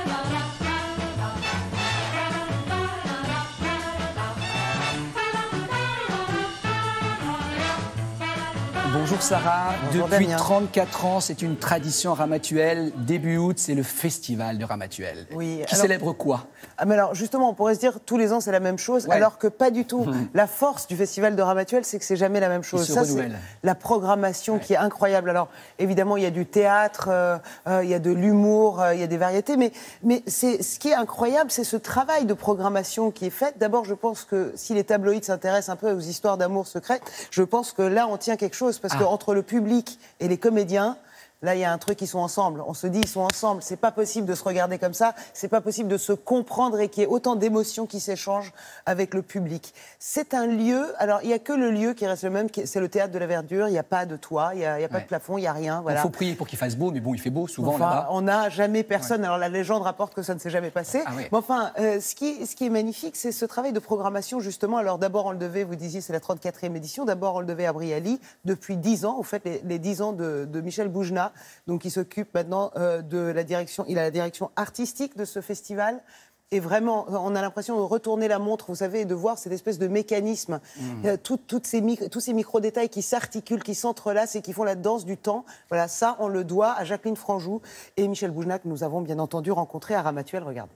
Bonjour Sarah, Bonjour depuis Damien. 34 ans, c'est une tradition Ramatuelle. Début août, c'est le festival de Ramatuelle. Oui, Qui alors- célèbre quoi? Mais alors justement, on pourrait se dire tous les ans c'est la même chose, Ouais. alors que pas du tout. La force du festival de Ramatuelle, c'est que c'est jamais la même chose. se Ça, renouvelle. c'est la programmation qui est incroyable. Alors évidemment, il y a du théâtre, il y a de l'humour, il y a des variétés, mais ce qui est incroyable, c'est ce travail de programmation qui est fait. D'abord, je pense que si les tabloïds s'intéressent un peu aux histoires d'amour secrètes, je pense que là, on tient quelque chose, parce qu'entre le public et les comédiens, là, il y a un truc, ils sont ensemble. On se dit, ils sont ensemble. C'est pas possible de se regarder comme ça. C'est pas possible de se comprendre et qu'il y ait autant d'émotions qui s'échangent avec le public. C'est un lieu. Alors, il y a que le lieu qui reste le même. C'est le théâtre de la Verdure. Il n'y a pas de toit. Il y a pas de plafond. Il y a rien. Il Voilà. faut prier pour qu'il fasse beau, mais bon, il fait beau souvent Enfin, là-bas. on n'a jamais personne. Alors la légende rapporte que ça ne s'est jamais passé. Ah oui. Mais enfin, ce qui est magnifique, c'est ce travail de programmation justement. Alors d'abord, on le devait, vous disiez, c'est la 34e édition. D'abord, on le devait à Brialy depuis 10 ans. Au fait, les 10 ans de Michel Boujna, donc qui s'occupe maintenant de la direction. Il a la direction artistique de ce festival. Et vraiment, on a l'impression de retourner la montre, vous savez, et de voir cette espèce de mécanisme, tous ces micro-détails qui s'articulent, qui s'entrelacent et qui font la danse du temps. Voilà, ça, on le doit à Jacqueline Franjou et Michel Boujna, que nous avons bien entendu rencontré à Ramatuelle. Regardez.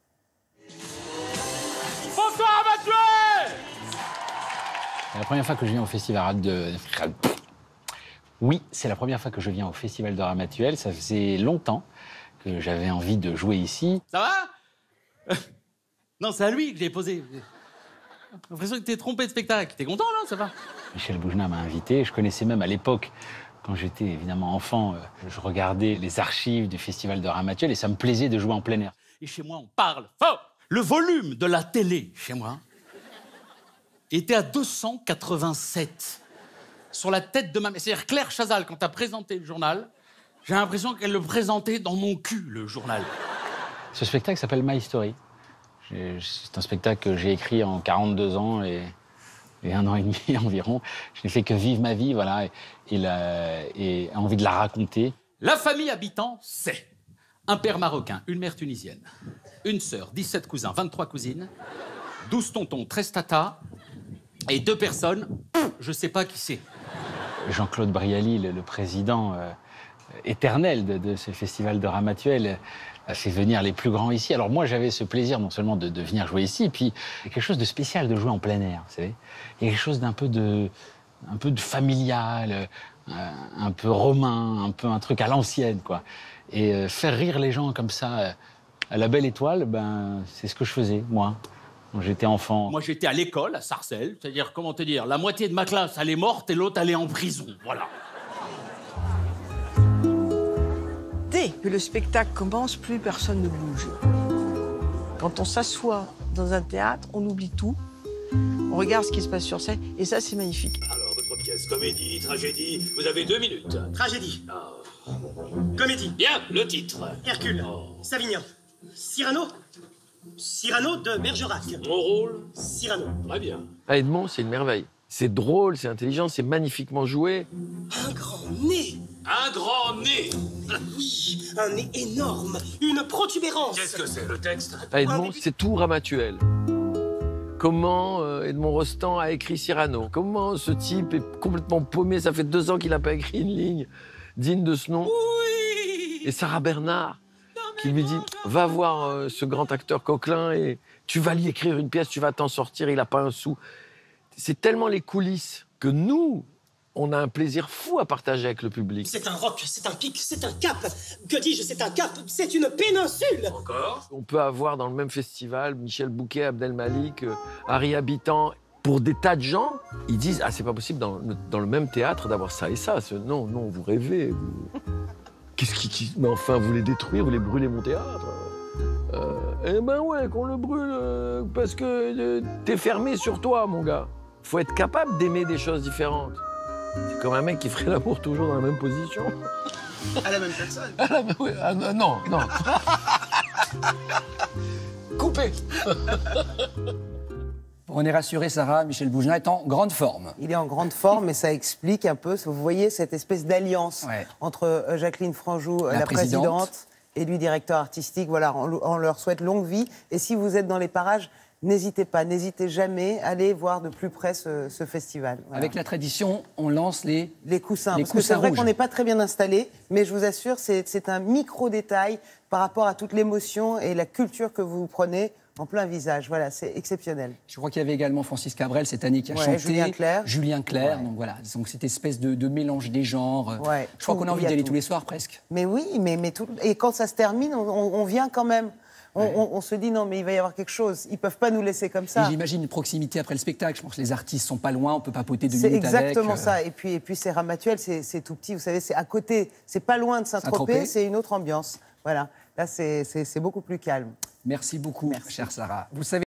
Bonsoir Ramatuelle. C'est la première fois que je viens au festival de... Oui, c'est la première fois que je viens au festival de Ramatuelle. Ça faisait longtemps que j'avais envie de jouer ici. Ça va? Non, c'est à lui que j'ai posé. J'ai l'impression que t'es trompé de spectacle. T'es content, non? Ça va? Michel Boujna m'a invité. Je connaissais même à l'époque, quand j'étais évidemment enfant, je regardais les archives du festival de Ramatuelle et ça me plaisait de jouer en plein air. Et chez moi, on parle fort. Le volume de la télé, chez moi, était à 287. Sur la tête de ma mère. C'est-à-dire Claire Chazal, quand t'as présenté le journal, j'ai l'impression qu'elle le présentait dans mon cul, le journal. Ce spectacle s'appelle My Story. C'est un spectacle que j'ai écrit en 42 ans et 1 an et demi environ. Je n'ai fait que vivre ma vie, voilà, et envie de la raconter. La famille habitant, c'est un père marocain, une mère tunisienne, une sœur, 17 cousins, 23 cousines, 12 tontons, 13 tatas et 2 personnes, je sais pas qui c'est. Jean-Claude Brialy, le président éternel de ce festival de Ramatuelle, a fait venir les plus grands ici. Alors moi, j'avais ce plaisir non seulement de venir jouer ici, et puis il y a quelque chose de spécial de jouer en plein air, vous savez. Il y a quelque chose d'un peu de familial, un peu romain, un truc à l'ancienne, quoi. Et faire rire les gens comme ça, à la Belle Étoile, ben, c'est ce que je faisais, moi, quand j'étais enfant. Moi, j'étais à l'école, à Sarcelles, c'est-à-dire, comment te dire, la moitié de ma classe, elle est morte et l'autre, elle est en prison, voilà. Dès que le spectacle commence, plus personne ne bouge. Quand on s'assoit dans un théâtre, on oublie tout. On regarde ce qui se passe sur scène, et ça, c'est magnifique. Alors, votre pièce, comédie, tragédie, vous avez 2 minutes. Tragédie. Comédie. Bien, le titre. Hercule. Savignon. Cyrano. Cyrano de Bergerac. Mon rôle, Cyrano. très bien. À Edmond, c'est une merveille. C'est drôle, c'est intelligent, c'est magnifiquement joué. Un grand nez. Un grand nez. Oui, un nez énorme. Une protubérance. Qu'est-ce que c'est, le texte? À Edmond, c'est tout Ramatuelle. Comment Edmond Rostand a écrit Cyrano? Comment ce type est complètement paumé? Ça fait 2 ans qu'il n'a pas écrit une ligne digne de ce nom. Oui. Et Sarah Bernard, qui lui dit « Va voir ce grand acteur Coquelin et tu vas lui écrire une pièce, tu vas t'en sortir, il n'a pas un sou. » C'est tellement les coulisses que nous, on a un plaisir fou à partager avec le public. C'est un roc, c'est un pic, c'est un cap. Que dis-je, c'est un cap, c'est une péninsule. Encore? On peut avoir dans le même festival Michel Bouquet, Abdel Malik, Harry Habitant. Pour des tas de gens, ils disent « Ah, c'est pas possible dans le même théâtre d'avoir ça et ça. » Non, non, vous rêvez. Qu'est-ce qui... Mais enfin, vous les détruire, vous les brûlez mon théâtre. Eh ben ouais, qu'on le brûle, parce que t'es fermé sur toi, mon gars. Faut être capable d'aimer des choses différentes. C'est comme un mec qui ferait l'amour toujours dans la même position. À la même personne. Non, non. Coupé. On est rassuré, Sarah, Michel Boujna est en grande forme. Il est en grande forme, et ça explique un peu, vous voyez, cette espèce d'alliance Ouais. entre Jacqueline Franjou, La la présidente, et lui, directeur artistique. Voilà, on leur souhaite longue vie. Et si vous êtes dans les parages, n'hésitez pas, n'hésitez jamais à aller voir de plus près ce festival. Voilà. Avec la tradition, on lance les coussins. Les Parce que c'est coussins vrai rouges. qu'on n'est pas très bien installé, mais je vous assure, c'est un micro-détail par rapport à toute l'émotion et la culture que vous prenez en plein visage. Voilà, c'est exceptionnel. Je crois qu'il y avait également Francis Cabrel cette année qui a chanté. Julien Clerc. Donc voilà, donc cette espèce de mélange des genres. Ouais, Je crois qu'on a envie il y d'y aller tout. tous les soirs presque. Mais oui, mais tout... Et quand ça se termine, on vient quand même. On se dit non, mais il va y avoir quelque chose. Ils peuvent pas nous laisser comme ça. Et j'imagine une proximité après le spectacle. Je pense que les artistes sont pas loin, on peut papoter 2 C'est minutes avec. exactement ça. Et puis c'est Ramatuelle, c'est tout petit. Vous savez, c'est à côté. C'est pas loin de Saint-Tropez. C'est une autre ambiance. Voilà. Là, c'est beaucoup plus calme. Merci beaucoup, chère Sarah. Vous savez